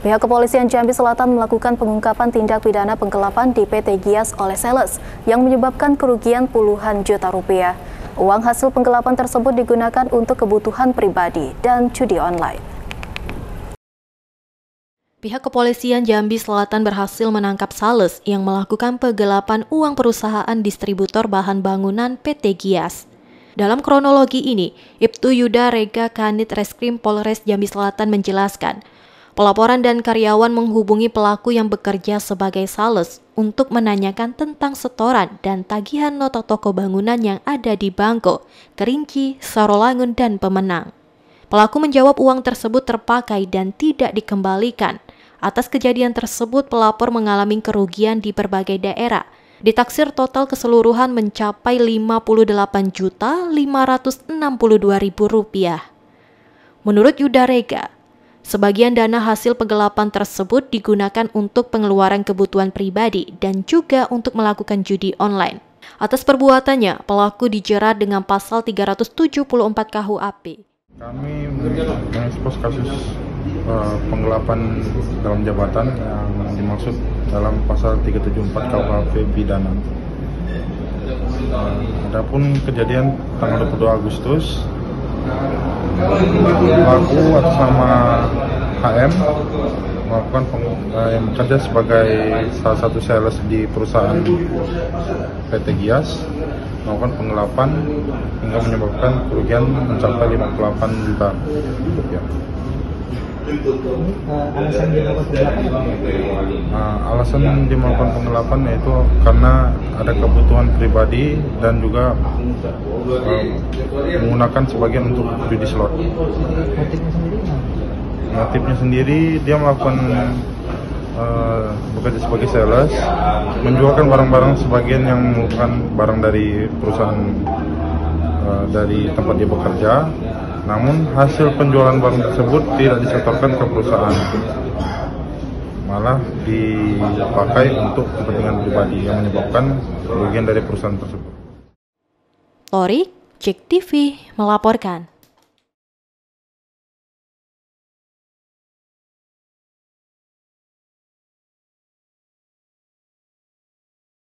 Pihak kepolisian Jambi Selatan melakukan pengungkapan tindak pidana penggelapan di PT Gias oleh sales yang menyebabkan kerugian puluhan juta rupiah. Uang hasil penggelapan tersebut digunakan untuk kebutuhan pribadi dan judi online. Pihak kepolisian Jambi Selatan berhasil menangkap sales yang melakukan penggelapan uang perusahaan distributor bahan bangunan PT Gias. Dalam kronologi ini, Ibtu Yuda Rega Kanit Reskrim Polres Jambi Selatan menjelaskan, pelaporan dan karyawan menghubungi pelaku yang bekerja sebagai sales untuk menanyakan tentang setoran dan tagihan nota toko bangunan yang ada di Bangko, Kerinci, Sarolangun, dan Pemenang. Pelaku menjawab uang tersebut terpakai dan tidak dikembalikan. Atas kejadian tersebut, pelapor mengalami kerugian di berbagai daerah. Ditaksir total keseluruhan mencapai Rp58.562.000. Menurut Yuda Rega, sebagian dana hasil penggelapan tersebut digunakan untuk pengeluaran kebutuhan pribadi dan juga untuk melakukan judi online. Atas perbuatannya, pelaku dijerat dengan pasal 374 KUHP. Kami mengekspos kasus penggelapan dalam jabatan yang dimaksud dalam pasal 374 KUHP pidana. Adapun kejadian tanggal 22 Agustus, pelaku atas nama HM melakukan yang bekerja sebagai salah satu sales di perusahaan PT Gias melakukan penggelapan hingga menyebabkan kerugian mencapai 58 juta rupiah. Alasan dia melakukan penggelapan yaitu karena ada kebutuhan pribadi dan juga menggunakan sebagian untuk judi slot. Motifnya sendiri dia melakukan bekerja sebagai sales, menjualkan barang-barang sebagian yang merupakan barang dari perusahaan dari tempat dia bekerja. Namun hasil penjualan barang tersebut tidak disetorkan ke perusahaan, malah dipakai untuk kepentingan pribadi yang menyebabkan kerugian dari perusahaan tersebut. Torik, JEK TV melaporkan.